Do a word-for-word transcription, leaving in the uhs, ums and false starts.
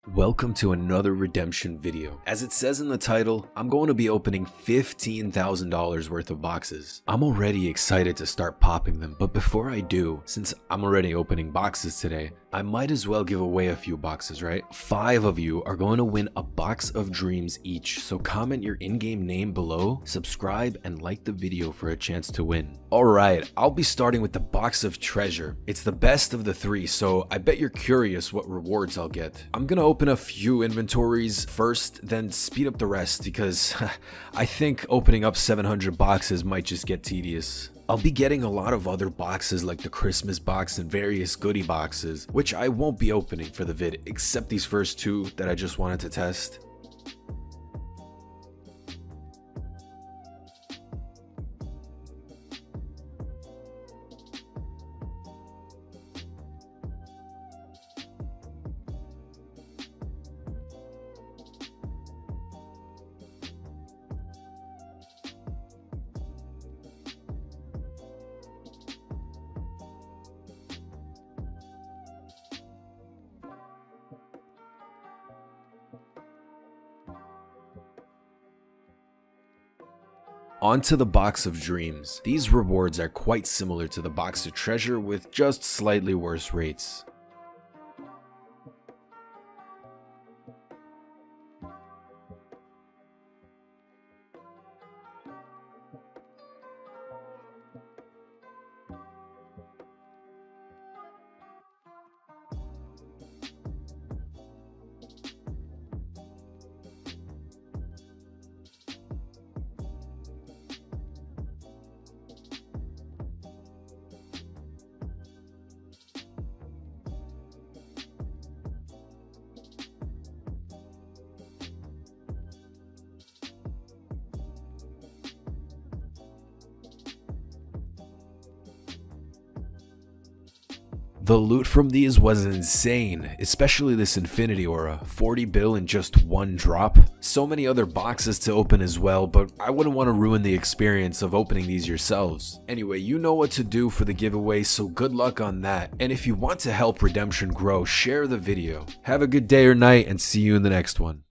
Welcome to another redemption video. As it says in the title, I'm going to be opening fifteen thousand dollars worth of boxes. I'm already excited to start popping them, but before I do, since I'm already opening boxes today, I might as well give away a few boxes, right? Five of you are going to win a box of dreams each, so comment your in-game name below, subscribe, and like the video for a chance to win. Alright, I'll be starting with the box of treasure. It's the best of the three, so I bet you're curious what rewards I'll get. I'm gonna open a few inventories first, then speed up the rest because I think opening up seven hundred boxes might just get tedious. I'll be getting a lot of other boxes like the Christmas box and various goodie boxes, which I won't be opening for the vid except these first two that I just wanted to test. Onto the box of dreams. These rewards are quite similar to the box of treasure with just slightly worse rates. The loot from these was insane, especially this Infinity Aura, forty bill in just one drop. So many other boxes to open as well, but I wouldn't want to ruin the experience of opening these yourselves. Anyway, you know what to do for the giveaway, so good luck on that. And if you want to help Redemption grow, share the video. Have a good day or night and see you in the next one.